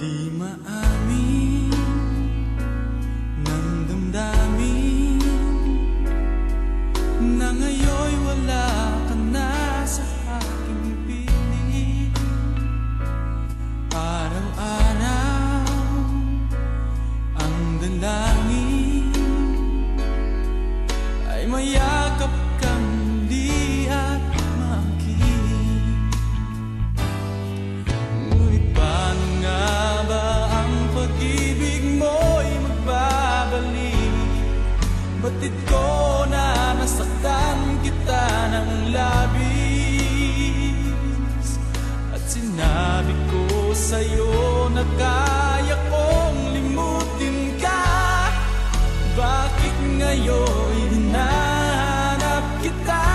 Di maamin ng damdamin na ngayon'y wala ka na sa aking piling. Araw-araw ang dalangin ay mayakap kang muli at maangkin. Ngunit paano nga ba ang pag-ibig mo'y magbabalik? Batid ko na nasaktan kita ng labis, at sinabi ko sa'yo na kaya kong limutin ka. Bakit ngayon hinahanap kita?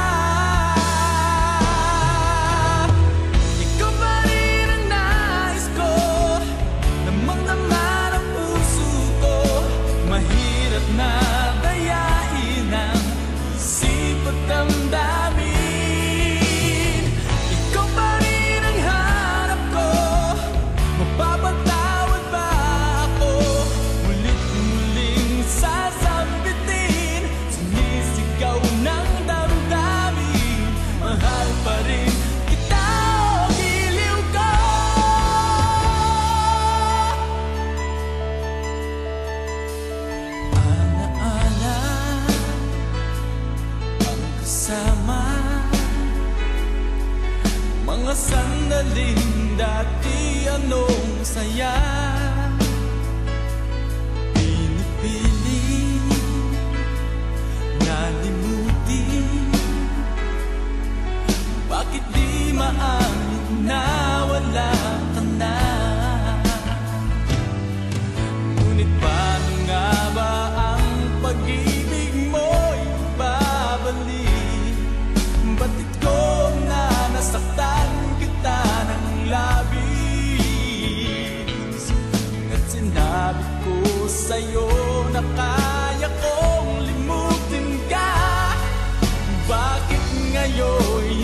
Ikaw pa rin ang nais ko, lamang naman ang puso ko. Mahirap na dayain ang isip at damdamin. Ikaw pa rin ang hanap ko, mapapatawad ba ako? Mulit-muling sasambitin, sumisigaw ng damdamin. Mahal pa rin kita, o giliw ko. Alaala ang kasama, mga sandaling dati anong saya. Pinipili na limutin, bakit di maamin na wala ka na? Ngunit paano nga ba ang pag-ibig mo'y babalik? Batid ko na nasaktan kita ng labis, at sinabi ko sa'yo na kaya kong limutin ka. Bakit ngayon